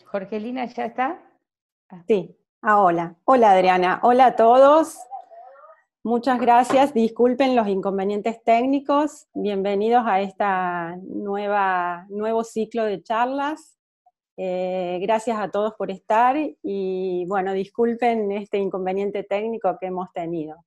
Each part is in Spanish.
Jorgelina, ¿ya está? Sí, hola. Hola Adriana, hola a todos. Muchas gracias, disculpen los inconvenientes técnicos. Bienvenidos a esta nuevo ciclo de charlas. Gracias a todos por estar y bueno, disculpen este inconveniente técnico que hemos tenido.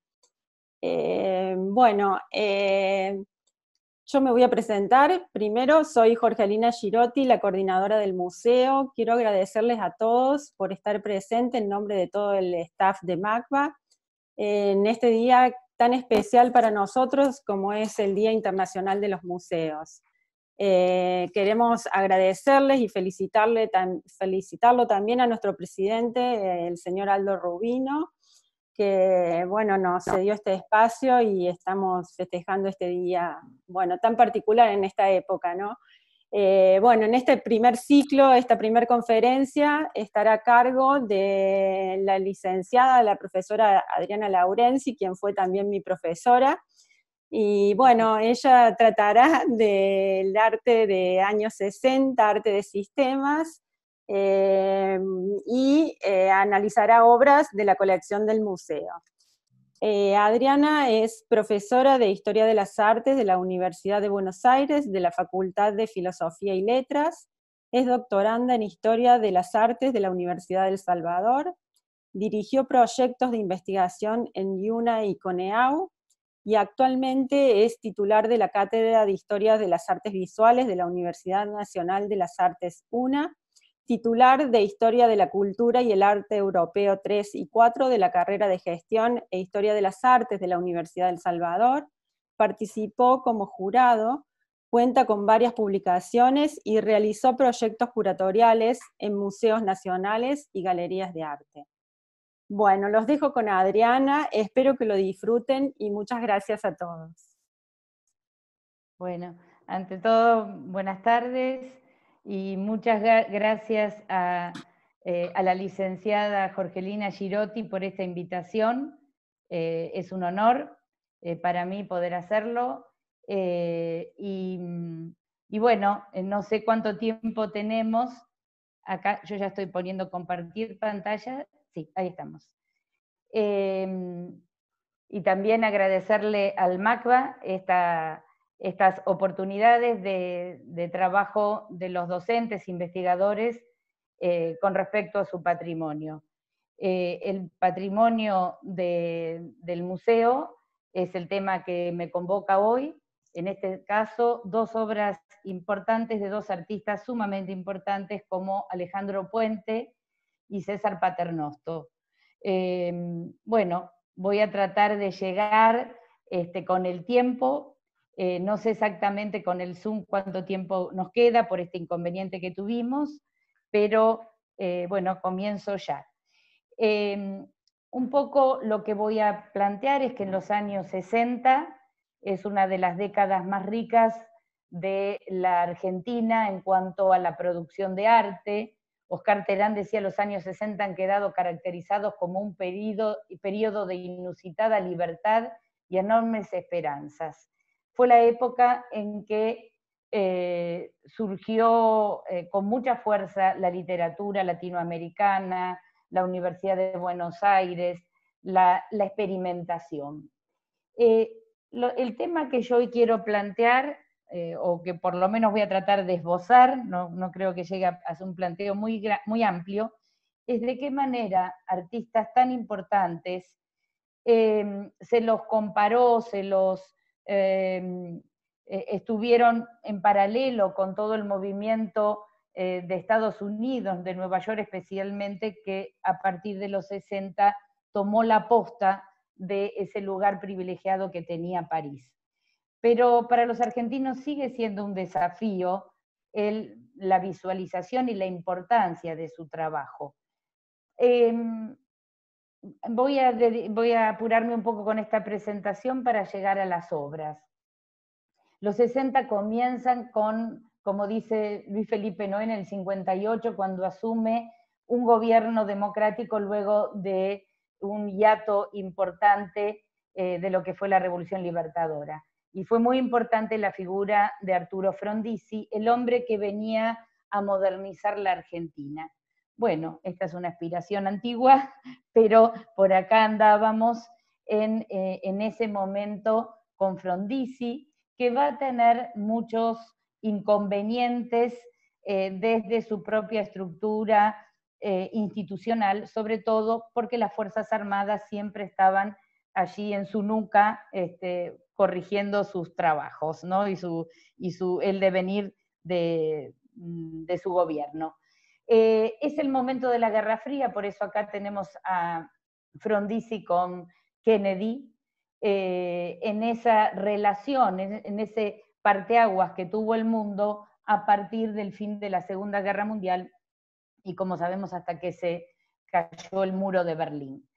Yo me voy a presentar. Primero, soy Jorgelina Girotti, la coordinadora del museo. Quiero agradecerles a todos por estar presentes en nombre de todo el staff de MACBA en este día tan especial para nosotros como es el Día Internacional de los Museos. Queremos agradecerles y felicitarlo también a nuestro presidente, el señor Aldo Rubino, que bueno, nos cedió este espacio y estamos festejando este día, bueno, tan particular en esta época, ¿no? Bueno, en este primer ciclo, esta primera conferencia, estará a cargo de la licenciada, la profesora Adriana Laurenzi, quien fue también mi profesora, y bueno, ella tratará del arte de años 60, arte de sistemas, analizará obras de la colección del museo. Adriana es profesora de Historia de las Artes de la Universidad de Buenos Aires, de la Facultad de Filosofía y Letras, es doctoranda en Historia de las Artes de la Universidad del Salvador, dirigió proyectos de investigación en IUNA y CONEAU, y actualmente es titular de la Cátedra de Historia de las Artes Visuales de la Universidad Nacional de las Artes UNA, titular de Historia de la Cultura y el Arte Europeo 3 y 4 de la carrera de Gestión e Historia de las Artes de la Universidad del Salvador, participó como jurado, cuenta con varias publicaciones y realizó proyectos curatoriales en museos nacionales y galerías de arte. Bueno, los dejo con Adriana, espero que lo disfruten y muchas gracias a todos. Bueno, ante todo, buenas tardes y muchas gracias a la licenciada Jorgelina Girotti por esta invitación. Es un honor para mí poder hacerlo. Y bueno, no sé cuánto tiempo tenemos. Acá yo ya estoy poniendo compartir pantalla. Sí, ahí estamos. Y también agradecerle al MACBA estas oportunidades de trabajo de los docentes, investigadores, con respecto a su patrimonio. El patrimonio del museo es el tema que me convoca hoy. En este caso, dos obras importantes de dos artistas sumamente importantes como Alejandro Puente y César Paternosto. Bueno, voy a tratar de llegar con el tiempo, no sé exactamente con el Zoom cuánto tiempo nos queda por este inconveniente que tuvimos, pero bueno, comienzo ya. Un poco lo que voy a plantear es que en los años 60 es una de las décadas más ricas de la Argentina en cuanto a la producción de arte. Oscar Terán decía los años 60 han quedado caracterizados como un periodo de inusitada libertad y enormes esperanzas. Fue la época en que surgió con mucha fuerza la literatura latinoamericana, la Universidad de Buenos Aires, la experimentación. El tema que yo hoy quiero plantear, o que por lo menos voy a tratar de esbozar, no creo que llegue a hacer un planteo muy amplio, es de qué manera artistas tan importantes se los comparó, estuvieron en paralelo con todo el movimiento de Estados Unidos, de Nueva York especialmente, que a partir de los 60 tomó la posta de ese lugar privilegiado que tenía París. Pero para los argentinos sigue siendo un desafío la visualización y la importancia de su trabajo. Voy a apurarme un poco con esta presentación para llegar a las obras. Los 60 comienzan con, como dice Luis Felipe Noé en el 58, cuando asume un gobierno democrático luego de un hiato importante de lo que fue la Revolución Libertadora. Y fue muy importante la figura de Arturo Frondizi, el hombre que venía a modernizar la Argentina. Bueno, esta es una aspiración antigua, pero por acá andábamos en ese momento con Frondizi, que va a tener muchos inconvenientes desde su propia estructura institucional, sobre todo porque las Fuerzas Armadas siempre estaban allí en su nuca corrigiendo sus trabajos, ¿no? el devenir de su gobierno. Es el momento de la Guerra Fría, por eso acá tenemos a Frondizi con Kennedy, en esa relación, en ese parteaguas que tuvo el mundo a partir del fin de la Segunda Guerra Mundial y, como sabemos, hasta que se cayó el muro de Berlín.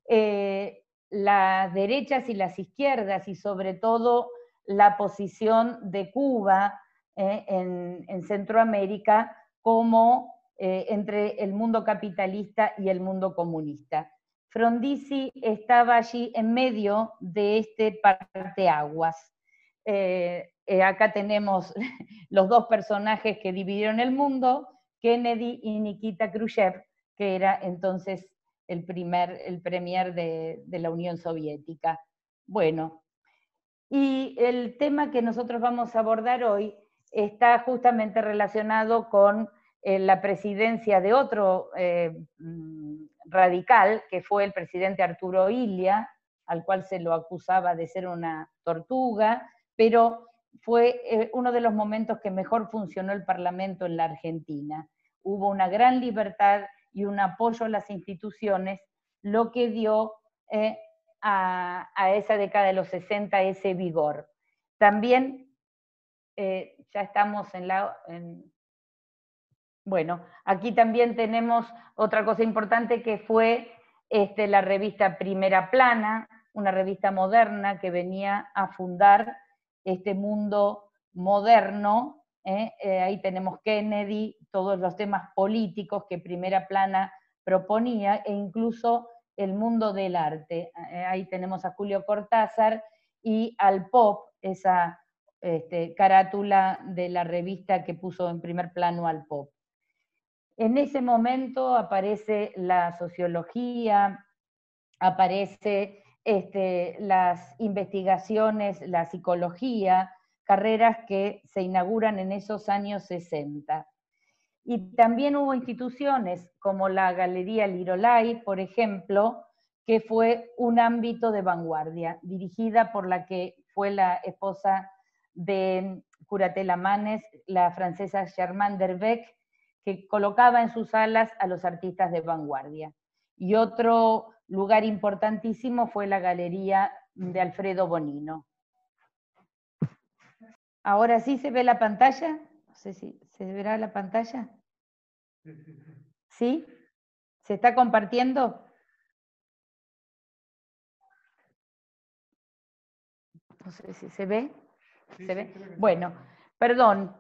Las derechas y las izquierdas, y sobre todo la posición de Cuba en Centroamérica como entre el mundo capitalista y el mundo comunista. Frondizi estaba allí en medio de este parteaguas. Acá tenemos los dos personajes que dividieron el mundo, Kennedy y Nikita Khrushchev, que era entonces el premier de la Unión Soviética. Bueno, y el tema que nosotros vamos a abordar hoy está justamente relacionado con la presidencia de otro radical, que fue el presidente Arturo Illia, al cual se lo acusaba de ser una tortuga, pero fue uno de los momentos que mejor funcionó el Parlamento en la Argentina. Hubo una gran libertad y un apoyo a las instituciones, lo que dio a esa década de los 60 ese vigor. También, ya estamos bueno, aquí también tenemos otra cosa importante que fue la revista Primera Plana, una revista moderna que venía a fundar este mundo moderno. Ahí tenemos Kennedy, todos los temas políticos que Primera Plana proponía, e incluso el mundo del arte. Ahí tenemos a Julio Cortázar y al Pop, esa carátula de la revista que puso en primer plano al Pop. En ese momento aparece la sociología, aparece las investigaciones, la psicología, carreras que se inauguran en esos años 60. Y también hubo instituciones como la Galería Lirolai, por ejemplo, que fue un ámbito de vanguardia, dirigida por la que fue la esposa de Curatella Manes, la francesa Germaine Derbeck, que colocaba en sus salas a los artistas de vanguardia. Y otro lugar importantísimo fue la Galería de Alfredo Bonino. ¿Ahora sí se ve la pantalla? No sé si se verá la pantalla. ¿Sí? ¿Se está compartiendo? No sé si se ve. ¿Se ve? Bueno, perdón,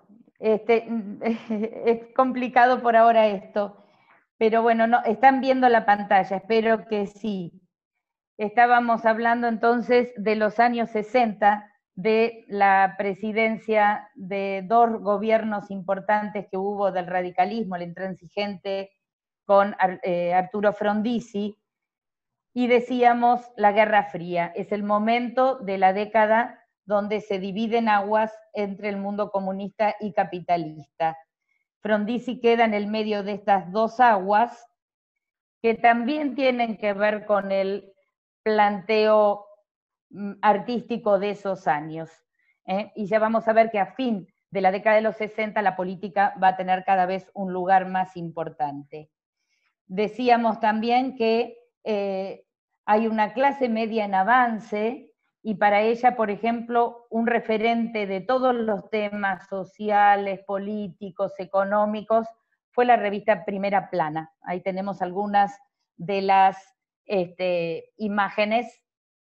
es complicado por ahora esto, pero bueno, no, están viendo la pantalla, espero que sí. Estábamos hablando entonces de los años 60, de la presidencia de dos gobiernos importantes que hubo del radicalismo, el intransigente con Arturo Frondizi, y decíamos la Guerra Fría. Es el momento de la década donde se dividen aguas entre el mundo comunista y capitalista. Frondizi queda en el medio de estas dos aguas, que también tienen que ver con el planteo artístico de esos años. Y ya vamos a ver que a fin de la década de los 60 la política va a tener cada vez un lugar más importante. Decíamos también que hay una clase media en avance, y para ella, por ejemplo, un referente de todos los temas sociales, políticos, económicos, fue la revista Primera Plana. Ahí tenemos algunas de las imágenes.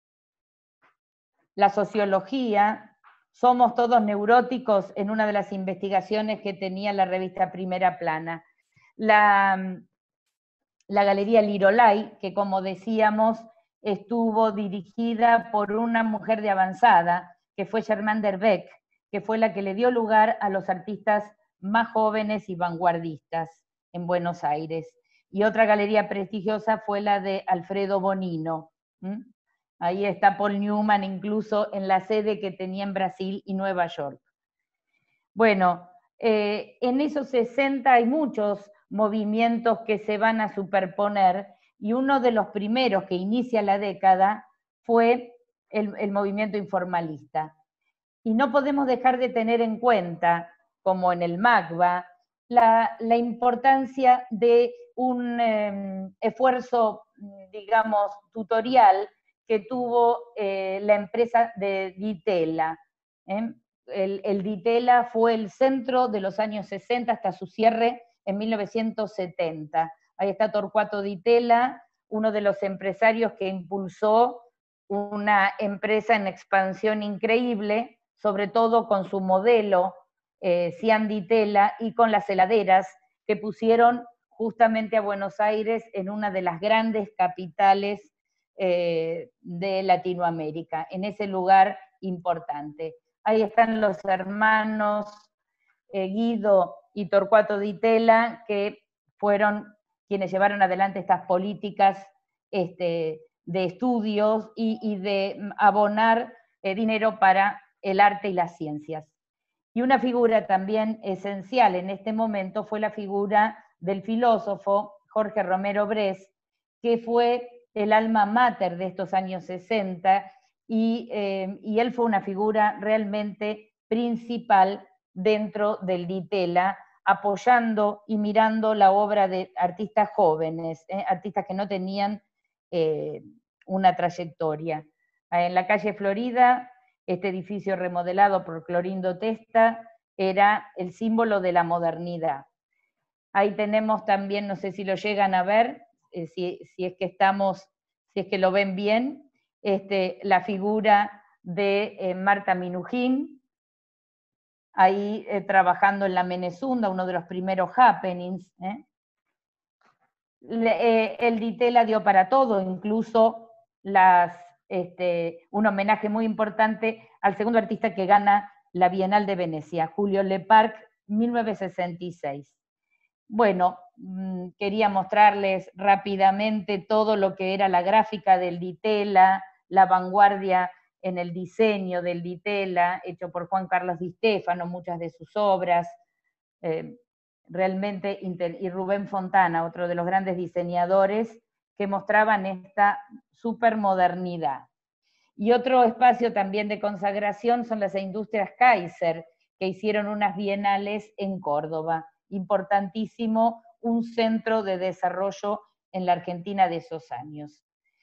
La sociología, somos todos neuróticos, en una de las investigaciones que tenía la revista Primera Plana. La Galería Lirolai, que como decíamos, estuvo dirigida por una mujer de avanzada, que fue Germaine Derbeck, que fue la que le dio lugar a los artistas más jóvenes y vanguardistas en Buenos Aires. Y otra galería prestigiosa fue la de Alfredo Bonino. Ahí está Paul Newman, incluso en la sede que tenía en Brasil y Nueva York. Bueno, en esos 60 hay muchos movimientos que se van a superponer, y uno de los primeros que inicia la década fue el movimiento informalista. Y no podemos dejar de tener en cuenta, como en el MACBA, la importancia de un esfuerzo, digamos, tutorial que tuvo la empresa de Di Tella. El Di Tella fue el centro de los años 60 hasta su cierre en 1970. Ahí está Torcuato Di Tella, uno de los empresarios que impulsó una empresa en expansión increíble, sobre todo con su modelo Cian Di Tella y con las heladeras que pusieron justamente a Buenos Aires en una de las grandes capitales de Latinoamérica, en ese lugar importante. Ahí están los hermanos Guido y Torcuato Di Tella, que fueron quienes llevaron adelante estas políticas de estudios y de abonar dinero para el arte y las ciencias. Y una figura también esencial en este momento fue la figura del filósofo Jorge Romero Bress, que fue el alma mater de estos años 60, y él fue una figura realmente principal dentro del Di Tella, apoyando y mirando la obra de artistas jóvenes, artistas que no tenían una trayectoria. En la calle Florida, este edificio remodelado por Clorindo Testa era el símbolo de la modernidad. Ahí tenemos también, no sé si lo llegan a ver, si es que lo ven bien, la figura de Marta Minujín, ahí trabajando en la Menezunda, uno de los primeros happenings. El Di Tella dio para todo, incluso un homenaje muy importante al segundo artista que gana la Bienal de Venecia, Julio Leparc, 1966. Bueno, quería mostrarles rápidamente todo lo que era la gráfica del Di Tella, la vanguardia en el diseño del Di Tella, hecho por Juan Carlos Di Stefano, muchas de sus obras, realmente, y Rubén Fontana, otro de los grandes diseñadores que mostraban esta supermodernidad. Y otro espacio también de consagración son las industrias Kaiser, que hicieron unas bienales en Córdoba. Importantísimo, un centro de desarrollo en la Argentina de esos años.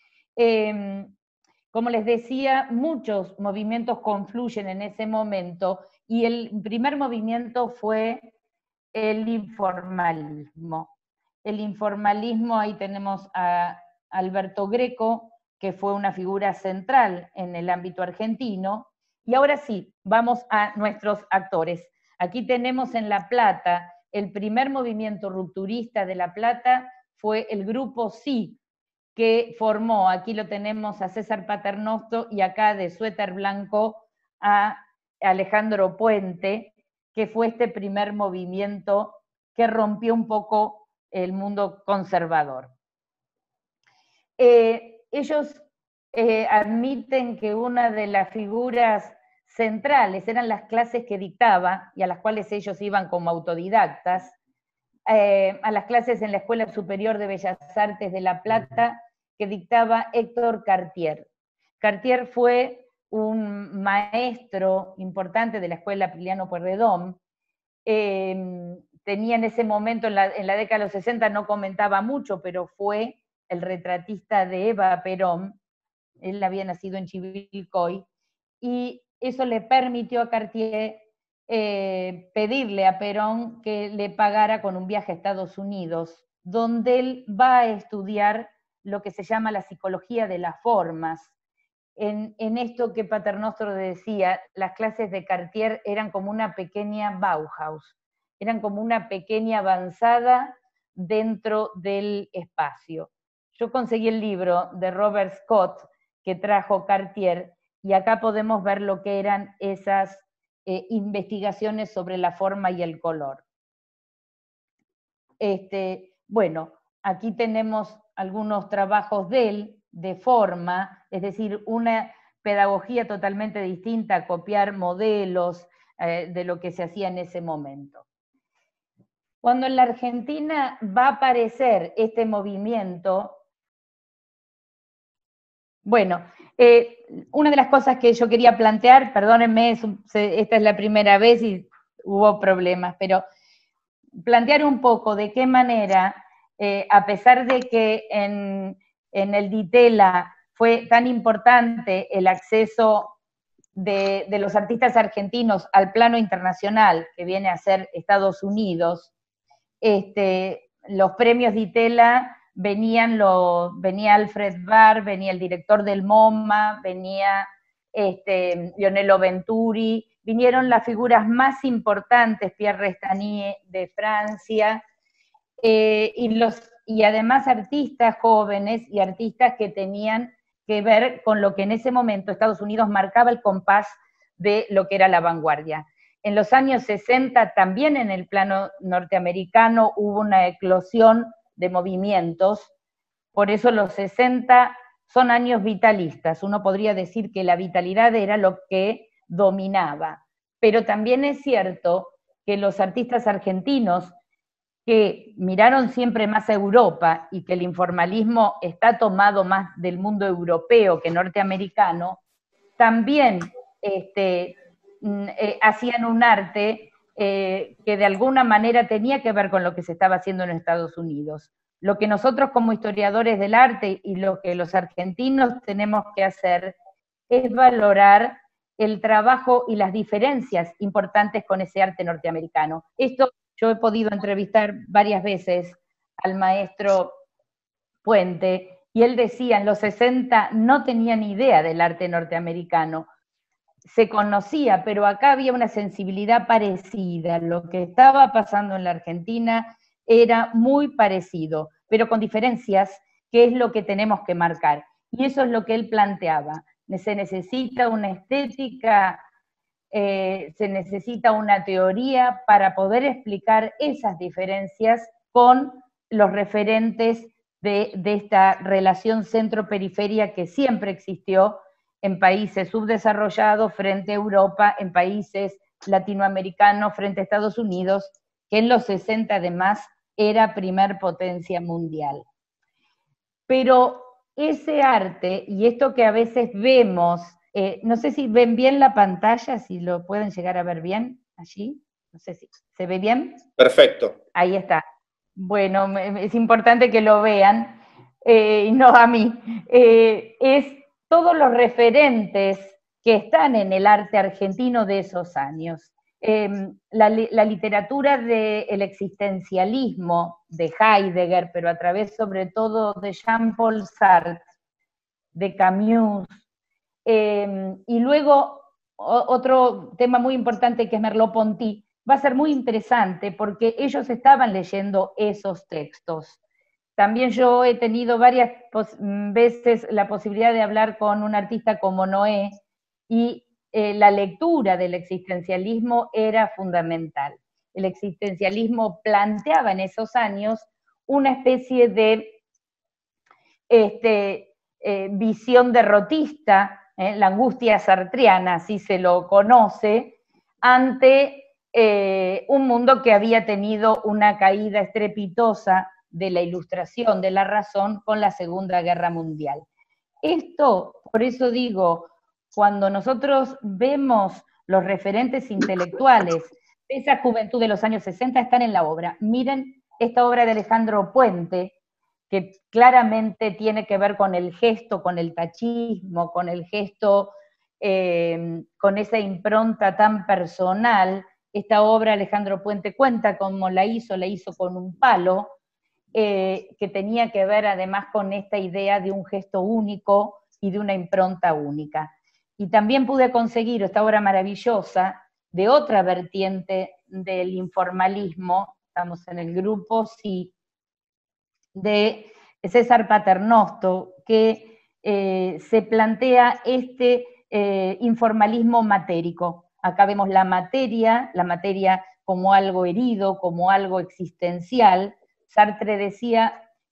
Como les decía, muchos movimientos confluyen en ese momento, y el primer movimiento fue el informalismo. El informalismo, ahí tenemos a Alberto Greco, que fue una figura central en el ámbito argentino. Y ahora sí, vamos a nuestros actores. Aquí tenemos en La Plata, el primer movimiento rupturista de La Plata fue el grupo Sí, que formó, aquí lo tenemos a César Paternoster, y acá de suéter blanco a Alejandro Puente, que fue este primer movimiento que rompió un poco el mundo conservador. Ellos admiten que una de las figuras centrales eran las clases que dictaba, y a las cuales ellos iban como autodidactas, a las clases en la Escuela Superior de Bellas Artes de La Plata, que dictaba Héctor Cartier. Cartier fue un maestro importante de la Escuela Priliano Pueyrredón. Tenía en ese momento, en la década de los 60, no comentaba mucho, pero fue el retratista de Eva Perón. Él había nacido en Chivilcoy, y eso le permitió a Cartier pedirle a Perón que le pagara con un viaje a Estados Unidos, donde él va a estudiar lo que se llama la psicología de las formas. En esto que Paternoster decía, las clases de Cartier eran como una pequeña Bauhaus, eran como una pequeña avanzada dentro del espacio. Yo conseguí el libro de Robert Scott que trajo Cartier, y acá podemos ver lo que eran esas investigaciones sobre la forma y el color. Bueno, aquí tenemos algunos trabajos de él, de forma, es decir, una pedagogía totalmente distinta a copiar modelos de lo que se hacía en ese momento. Cuando en la Argentina va a aparecer este movimiento, bueno, una de las cosas que yo quería plantear, perdónenme, esta es la primera vez y hubo problemas, pero plantear un poco de qué manera, a pesar de que en el DITELA fue tan importante el acceso de los artistas argentinos al plano internacional, que viene a ser Estados Unidos, los premios DITELA venía Alfred Barr, venía el director del MoMA, venía Lionello Venturi, vinieron las figuras más importantes, Pierre Restanier de Francia, y además artistas jóvenes y artistas que tenían que ver con lo que en ese momento Estados Unidos marcaba el compás de lo que era la vanguardia. En los años 60 también en el plano norteamericano hubo una eclosión de movimientos, por eso los 60 son años vitalistas, uno podría decir que la vitalidad era lo que dominaba, pero también es cierto que los artistas argentinos que miraron siempre más a Europa y que el informalismo está tomado más del mundo europeo que norteamericano, también hacían un arte que de alguna manera tenía que ver con lo que se estaba haciendo en Estados Unidos. Lo que nosotros como historiadores del arte y lo que los argentinos tenemos que hacer es valorar el trabajo y las diferencias importantes con ese arte norteamericano. Esto yo he podido entrevistar varias veces al maestro Puente, y él decía, en los 60 no tenía ni idea del arte norteamericano, se conocía, pero acá había una sensibilidad parecida, lo que estaba pasando en la Argentina era muy parecido, pero con diferencias, que es lo que tenemos que marcar. Y eso es lo que él planteaba. Se necesita una estética, se necesita una teoría para poder explicar esas diferencias con los referentes de esta relación centro-periferia que siempre existió en países subdesarrollados frente a Europa, en países latinoamericanos frente a Estados Unidos, que en los 60 además era primer potencia mundial. Pero ese arte, y esto que a veces vemos, no sé si ven bien la pantalla, si lo pueden llegar a ver bien allí, no sé si se ve bien. Perfecto. Ahí está. Bueno, es importante que lo vean, y no a mí. Es todos los referentes que están en el arte argentino de esos años. La literatura del existencialismo de Heidegger, pero a través sobre todo de Jean-Paul Sartre, de Camus, y luego otro tema muy importante que es Merleau-Ponty, va a ser muy interesante porque ellos estaban leyendo esos textos. También yo he tenido varias veces la posibilidad de hablar con un artista como Noé, y la lectura del existencialismo era fundamental. El existencialismo planteaba en esos años una especie de visión derrotista, la angustia sartriana, así se lo conoce, ante un mundo que había tenido una caída estrepitosa de la Ilustración, de la razón, con la Segunda Guerra Mundial. Esto, por eso digo, cuando nosotros vemos los referentes intelectuales de esa juventud de los años 60, están en la obra. Miren esta obra de Alejandro Puente, que claramente tiene que ver con el gesto, con el tachismo, con el gesto, con esa impronta tan personal. Esta obra Alejandro Puente cuenta cómo la hizo con un palo, que tenía que ver además con esta idea de un gesto único y de una impronta única. Y también pude conseguir esta obra maravillosa de otra vertiente del informalismo, estamos en el grupo, sí, de César Paternosto, que se plantea informalismo matérico. Acá vemos la materia como algo herido, como algo existencial. Sartre decía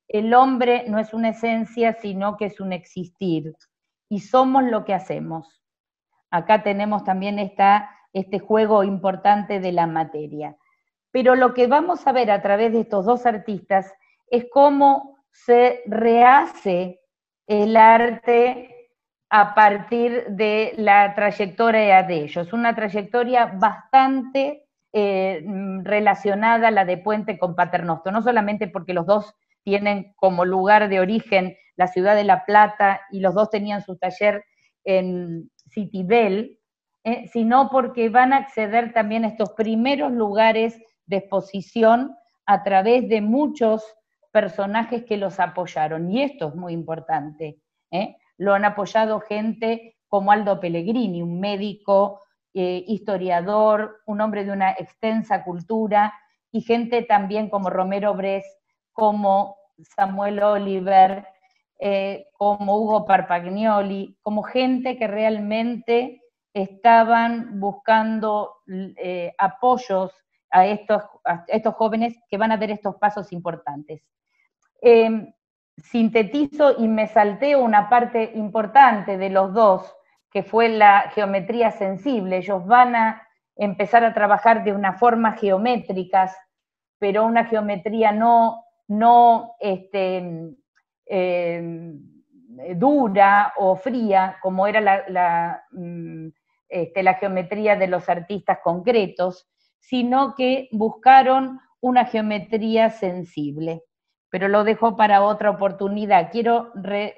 el hombre no es una esencia, sino que es un existir, y somos lo que hacemos. Acá tenemos también este juego importante de la materia. Pero lo que vamos a ver a través de estos dos artistas es cómo se rehace el arte a partir de la trayectoria de ellos. Una trayectoria bastante relacionada a la de Puente con Paternoster, no solamente porque los dos tienen como lugar de origen la ciudad de La Plata y los dos tenían su taller en Citibel, sino porque van a acceder también a estos primeros lugares de exposición a través de muchos personajes que los apoyaron. Y esto es muy importante. Lo han apoyado gente como Aldo Pellegrini, un médico, historiador, un hombre de una extensa cultura, y gente también como Romero Brest, como Samuel Oliver, como Hugo Parpagnoli, como gente que realmente estaban buscando apoyos a estos jóvenes que van a ver estos pasos importantes. Sintetizo y me salteo una parte importante de los dos, que fue la geometría sensible. Ellos van a empezar a trabajar de una forma geométricas, pero una geometría no dura o fría, como era la geometría de los artistas concretos, sino que buscaron una geometría sensible. Pero lo dejo para otra oportunidad. Quiero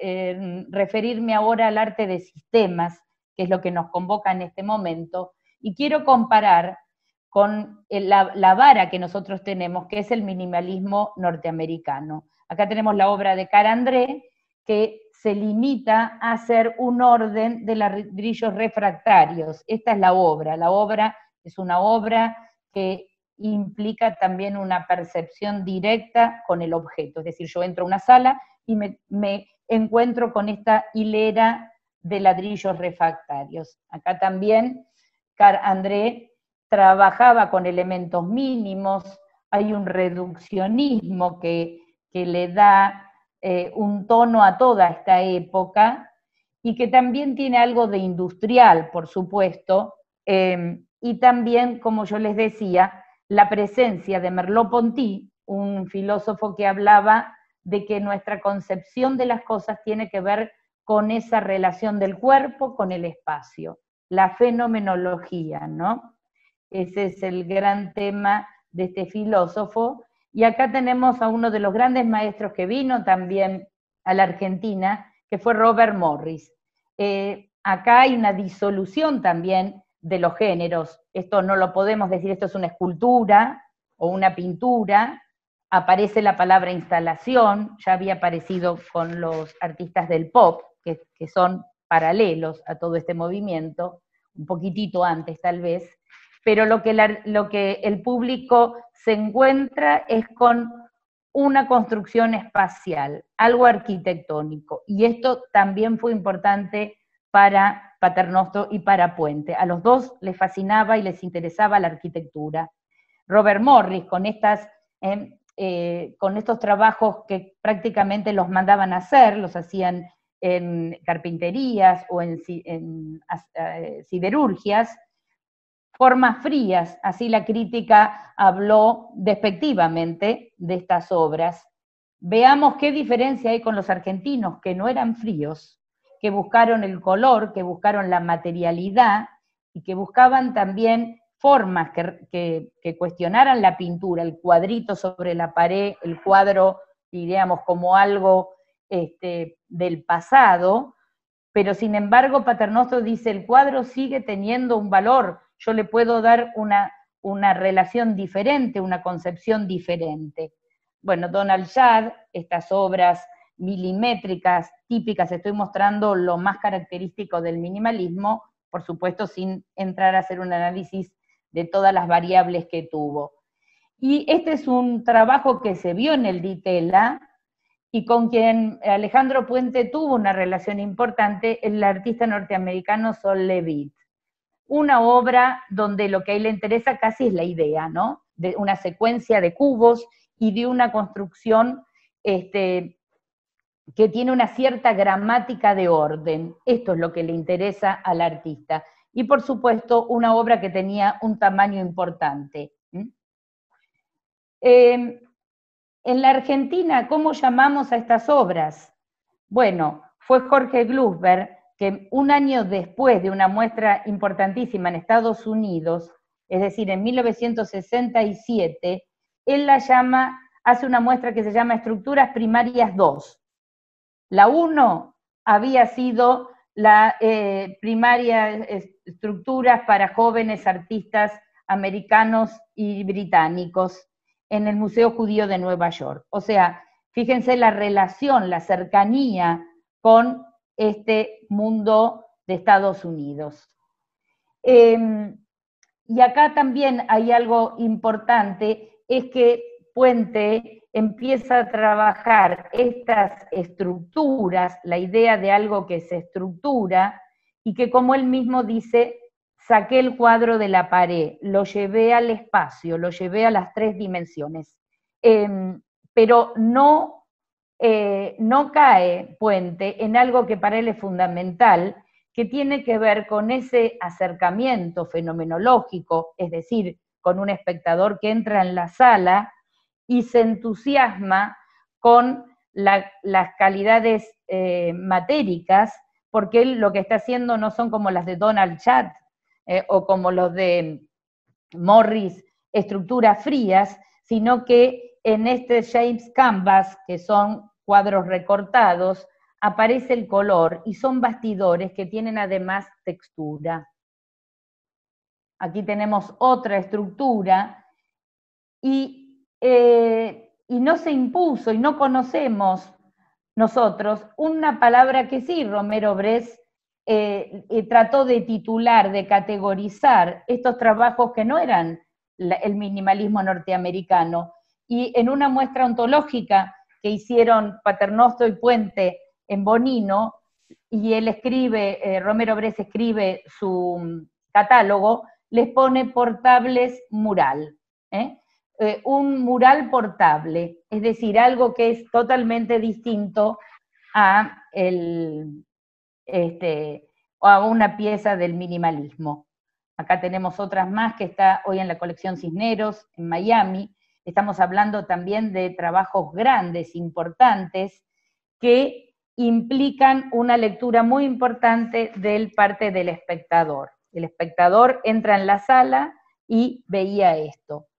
referirme ahora al arte de sistemas, que es lo que nos convoca en este momento, y quiero comparar con la vara que nosotros tenemos, que es el minimalismo norteamericano. Acá tenemos la obra de Cara André, que se limita a hacer un orden de ladrillos refractarios. Esta es la obra es una obra que implica también una percepción directa con el objeto, es decir, yo entro a una sala y me encuentro con esta hilera de ladrillos refractarios. Acá también Cara André trabajaba con elementos mínimos, hay un reduccionismo que le da un tono a toda esta época, y que también tiene algo de industrial, por supuesto, y también, como yo les decía, la presencia de Merleau-Ponty, un filósofo que hablaba de que nuestra concepción de las cosas tiene que ver con esa relación del cuerpo con el espacio, la fenomenología, ¿no? Ese es el gran tema de este filósofo. Y acá tenemos a uno de los grandes maestros que vino también a la Argentina, que fue Robert Morris. Acá hay una disolución también de los géneros. Esto no lo podemos decir, esto es una escultura o una pintura. Aparece la palabra instalación, ya había aparecido con los artistas del pop, que son paralelos a todo este movimiento, un poquitito antes tal vez, pero lo que el público se encuentra es con una construcción espacial, algo arquitectónico, y esto también fue importante para Paternoster y para Puente. A los dos les fascinaba y les interesaba la arquitectura. Robert Morris, con estos trabajos que prácticamente los mandaban a hacer, los hacían en carpinterías o en siderurgias, formas frías, así la crítica habló despectivamente de estas obras. Veamos qué diferencia hay con los argentinos, que no eran fríos, que buscaron el color, que buscaron la materialidad y que buscaban también formas que cuestionaran la pintura, el cuadrito sobre la pared, el cuadro, diríamos, como algo del pasado, pero sin embargo Paternoster dice, el cuadro sigue teniendo un valor, yo le puedo dar una relación diferente, una concepción diferente. Bueno, Donald Judd, estas obras milimétricas, típicas, estoy mostrando lo más característico del minimalismo, por supuesto sin entrar a hacer un análisis de todas las variables que tuvo. Y este es un trabajo que se vio en el Di Tella, y con quien Alejandro Puente tuvo una relación importante, el artista norteamericano Sol Levitt. Una obra donde lo que a él le interesa casi es la idea, ¿no? De una secuencia de cubos y de una construcción que tiene una cierta gramática de orden. Esto es lo que le interesa al artista. Y por supuesto, una obra que tenía un tamaño importante. En la Argentina, ¿cómo llamamos a estas obras? Bueno, fue Jorge Glusberg que un año después de una muestra importantísima en Estados Unidos, es decir, en 1967, él la llama, hace una muestra que se llama Estructuras Primarias 2. La 1 había sido la primaria estructuras para jóvenes artistas americanos y británicos en el Museo Judío de Nueva York. O sea, fíjense la relación, la cercanía con este mundo de Estados Unidos. Y acá también hay algo importante, es que Puente empieza a trabajar estas estructuras, la idea de algo que se estructura, y que como él mismo dice, saqué el cuadro de la pared, lo llevé al espacio, lo llevé a las 3 dimensiones. Pero no cae Puente en algo que para él es fundamental, que tiene que ver con ese acercamiento fenomenológico, es decir, con un espectador que entra en la sala y se entusiasma con las calidades matéricas, porque él lo que está haciendo no son como las de Donald Judd o como los de Morris, estructuras frías, sino que en este James Canvas, que son cuadros recortados, aparece el color y son bastidores que tienen además textura. Aquí tenemos otra estructura y no se impuso y no conocemos nosotros una palabra que sí, Romero Brest trató de titular, de categorizar estos trabajos que no eran el minimalismo norteamericano, y en una muestra ontológica que hicieron Paternoster y Puente en Bonino, y él escribe, Romero Brest escribe su catálogo, les pone portables mural, un mural portable, es decir, algo que es totalmente distinto a, a una pieza del minimalismo. Acá tenemos otras más que está hoy en la colección Cisneros, en Miami. Estamos hablando también de trabajos grandes, importantes, que implican una lectura muy importante del parte del espectador. El espectador entra en la sala y veía esto.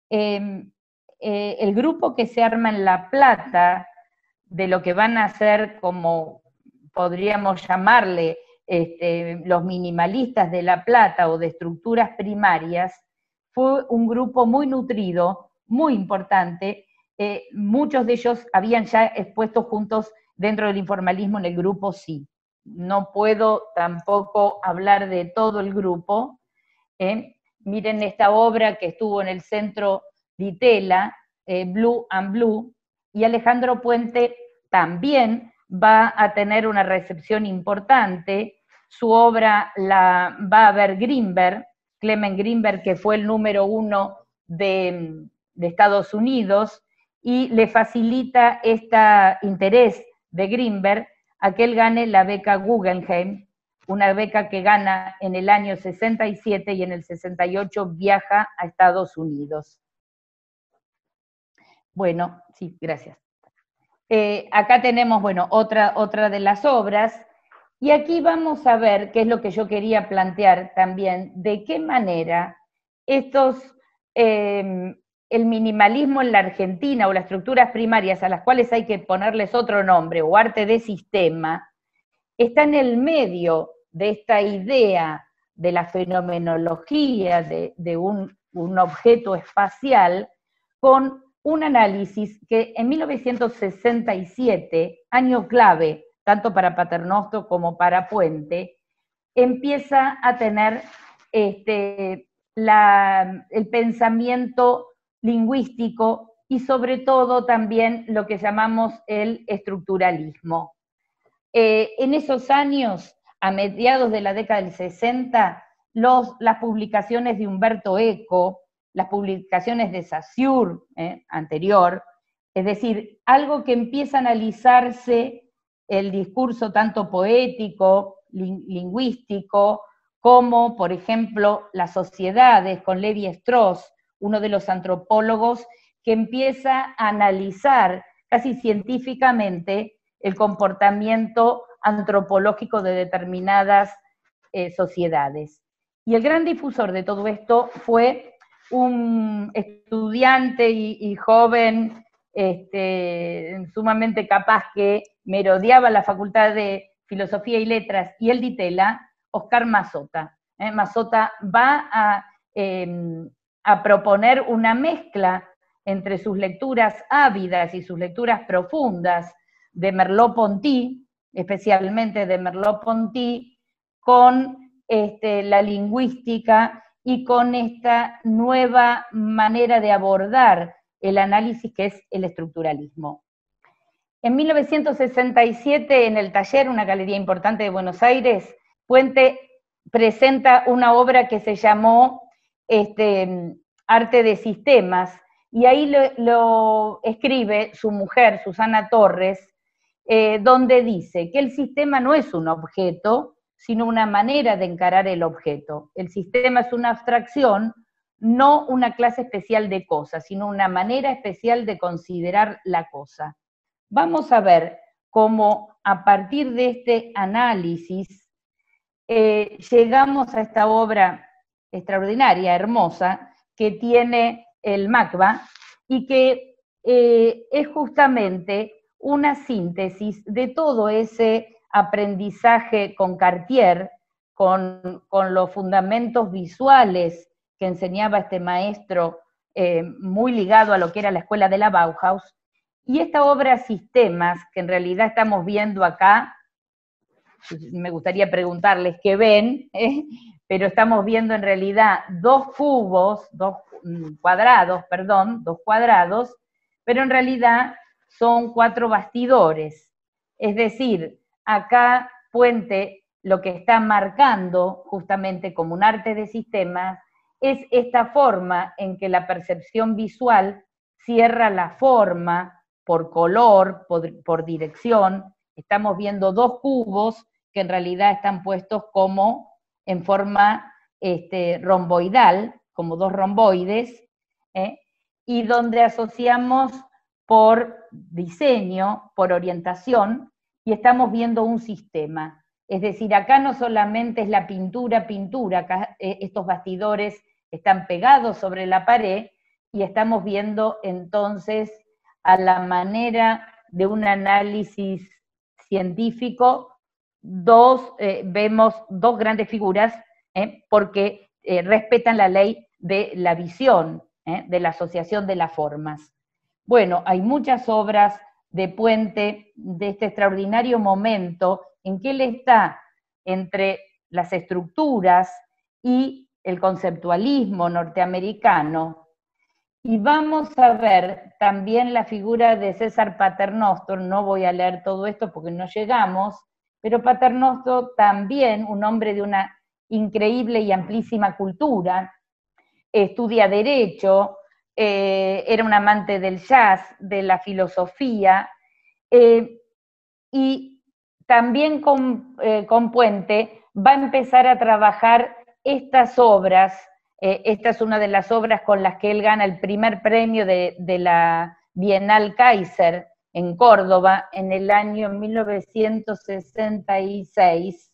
El grupo que se arma en La Plata, de lo que van a ser, como podríamos llamarle, los minimalistas de La Plata o de estructuras primarias, fue un grupo muy nutrido, muy importante. Muchos de ellos habían ya expuesto juntos dentro del informalismo en el grupo Sí. No puedo tampoco hablar de todo el grupo. Miren esta obra que estuvo en el centro Di Tella, Blue and Blue, y Alejandro Puente también va a tener una recepción importante. Su obra la va a ver Greenberg, Clement Greenberg, que fue el número 1 de Estados Unidos, y le facilita este interés de Greenberg a que él gane la beca Guggenheim, una beca que gana en el año 67 y en el 68 viaja a Estados Unidos. Bueno, sí, gracias. Acá tenemos, bueno, otra de las obras, y aquí vamos a ver, qué es lo que yo quería plantear también, de qué manera el minimalismo en la Argentina o las estructuras primarias a las cuales hay que ponerles otro nombre, o arte de sistema, está en el medio de esta idea de la fenomenología de un objeto espacial, con un análisis que en 1967, año clave, tanto para Paternoster como para Puente, empieza a tener el pensamiento lingüístico y sobre todo también lo que llamamos el estructuralismo. En esos años, a mediados de la década del 60, las publicaciones de Umberto Eco, las publicaciones de Saussure, anterior, Es decir, algo que empieza a analizarse el discurso tanto poético, lingüístico, como, por ejemplo, las sociedades, con Lévi-Strauss, uno de los antropólogos que empieza a analizar casi científicamente el comportamiento antropológico de determinadas sociedades. Y el gran difusor de todo esto fue un estudiante y joven sumamente capaz que merodeaba la Facultad de Filosofía y Letras y el Ditela, Oscar Mazota. Mazota va a proponer una mezcla entre sus lecturas ávidas y sus lecturas profundas de Merleau-Ponty, especialmente de Merleau-Ponty, con la lingüística y con esta nueva manera de abordar el análisis que es el estructuralismo. En 1967, en el Taller, una galería importante de Buenos Aires, Puente presenta una obra que se llamó Arte de Sistemas, y ahí lo escribe su mujer, Susana Torres, donde dice que el sistema no es un objeto, sino una manera de encarar el objeto. El sistema es una abstracción, no una clase especial de cosas, sino una manera especial de considerar la cosa. Vamos a ver cómo a partir de este análisis llegamos a esta obra extraordinaria, hermosa, que tiene el MACBA, y que es justamente una síntesis de todo ese aprendizaje con Cartier, con los fundamentos visuales que enseñaba este maestro, muy ligado a lo que era la escuela de la Bauhaus, y esta obra Sistemas, que en realidad estamos viendo acá, me gustaría preguntarles qué ven, pero estamos viendo en realidad dos cuadrados, pero en realidad son 4 bastidores. Es decir, acá Puente lo que está marcando justamente como un arte de sistemas es esta forma en que la percepción visual cierra la forma por color, por dirección. Estamos viendo 2 cubos que en realidad están puestos como en forma romboidal, como 2 romboides, y donde asociamos por diseño, por orientación, y estamos viendo un sistema. Es decir, acá no solamente es la pintura, acá estos bastidores están pegados sobre la pared, y estamos viendo entonces a la manera de un análisis científico, vemos 2 grandes figuras, porque respetan la ley de la visión, de la asociación de las formas. Bueno, hay muchas obras de Puente, de este extraordinario momento en que él está entre las estructuras y el conceptualismo norteamericano. Y vamos a ver también la figura de César Paternoster. No voy a leer todo esto porque no llegamos, pero Paternoster también, un hombre de una increíble y amplísima cultura, estudia Derecho, era un amante del jazz, de la filosofía, y también con Puente va a empezar a trabajar estas obras. Esta es una de las obras con las que él gana el primer premio de la Bienal Kaiser en Córdoba en el año 1966.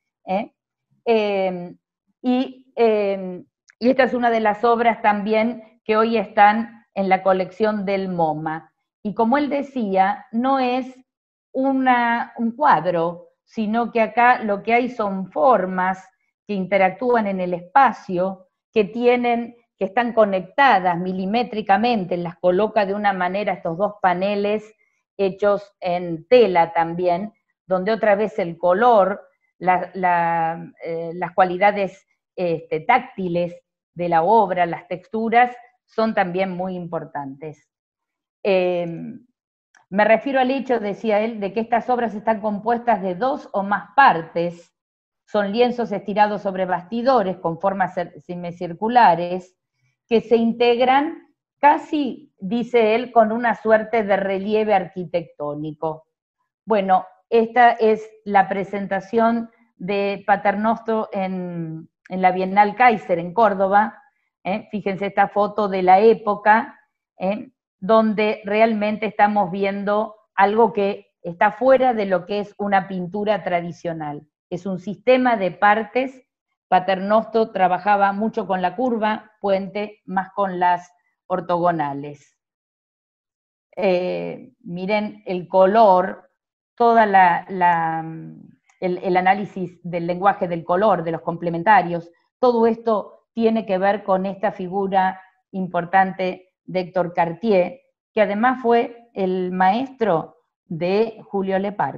Y esta es una de las obras también que hoy están en la colección del MoMA. Y como él decía, no es un cuadro, sino que acá lo que hay son formas que interactúan en el espacio, que están conectadas milimétricamente, las coloca de una manera estos 2 paneles hechos en tela también, donde otra vez el color, las cualidades táctiles de la obra, las texturas, son también muy importantes. Me refiero al hecho, decía él, de que estas obras están compuestas de 2 o más partes, son lienzos estirados sobre bastidores con formas semicirculares, que se integran casi, dice él, con una suerte de relieve arquitectónico. Bueno, esta es la presentación de Paternoster en la Bienal Kaiser en Córdoba. Fíjense esta foto de la época, donde realmente estamos viendo algo que está fuera de lo que es una pintura tradicional. Es un sistema de partes. Paternoster trabajaba mucho con la curva, Puente más con las ortogonales. Miren el color, toda el análisis del lenguaje del color, de los complementarios, todo esto tiene que ver con esta figura importante de Héctor Cartier, que además fue el maestro de Julio Leparc.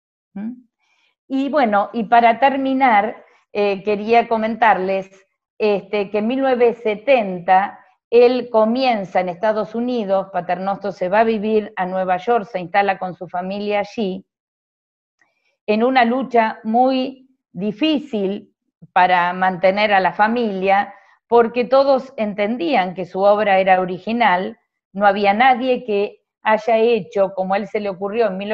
Y bueno, y para terminar, quería comentarles que en 1970 él comienza en Estados Unidos, Paternoster se va a vivir a Nueva York, se instala con su familia allí, en una lucha muy difícil para mantener a la familia, porque todos entendían que su obra era original, no había nadie que haya hecho, como a él se le ocurrió en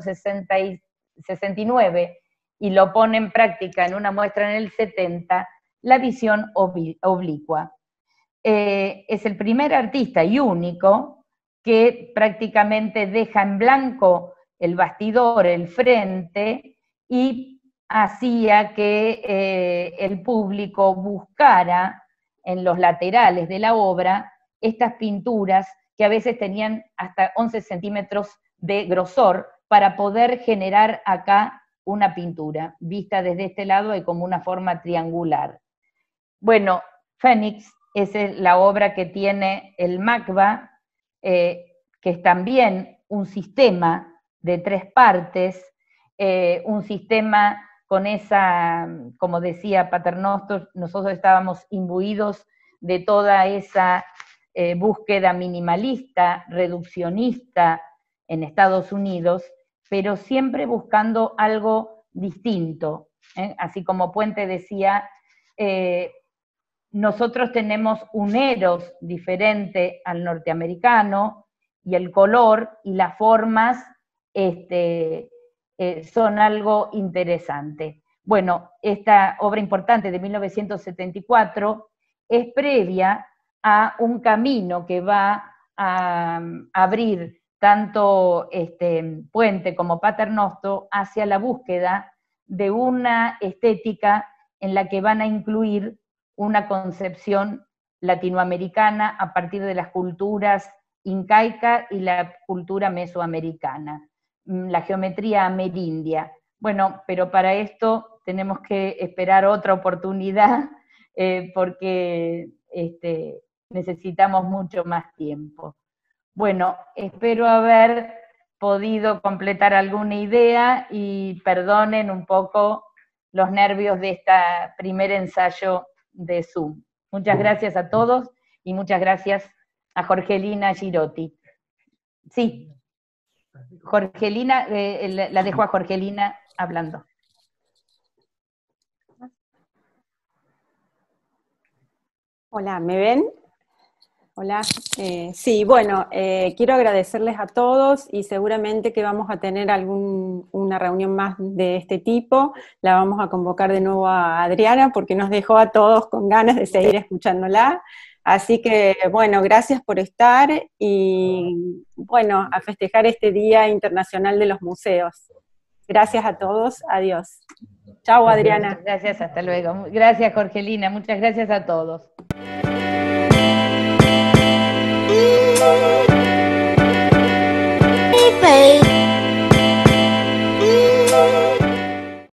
1969, y lo pone en práctica en una muestra en el 70, la visión oblicua. Es el primer artista y único que prácticamente deja en blanco el bastidor, el frente, y hacía que el público buscara en los laterales de la obra estas pinturas que a veces tenían hasta 11 centímetros de grosor para poder generar acá una pintura, vista desde este lado y como una forma triangular. Bueno, Fénix es la obra que tiene el MACBA, que es también un sistema de 3 partes, un sistema con esa, como decía Paternoster, nosotros estábamos imbuidos de toda esa búsqueda minimalista, reduccionista en Estados Unidos, pero siempre buscando algo distinto. Así como Puente decía, nosotros tenemos un eros diferente al norteamericano, y el color y las formas son algo interesante. Bueno, esta obra importante de 1974 es previa a un camino que va a abrir tanto Puente como Paternoster hacia la búsqueda de una estética en la que van a incluir una concepción latinoamericana a partir de las culturas incaica y la cultura mesoamericana, la geometría amerindia. Bueno, pero para esto tenemos que esperar otra oportunidad porque necesitamos mucho más tiempo. Bueno, espero haber podido completar alguna idea y perdonen un poco los nervios de este primer ensayo de Zoom. Muchas gracias a todos y muchas gracias a Jorgelina Girotti. Sí, Jorgelina, la dejo a Jorgelina hablando. Hola, ¿me ven? Hola. Sí, bueno, quiero agradecerles a todos y seguramente que vamos a tener una reunión más de este tipo. La vamos a convocar de nuevo a Adriana porque nos dejó a todos con ganas de seguir escuchándola. Así que, bueno, gracias por estar y, bueno, a festejar este Día Internacional de los Museos. Gracias a todos, adiós. Chao, Adriana. Gracias, hasta luego. Gracias, Jorgelina, muchas gracias a todos.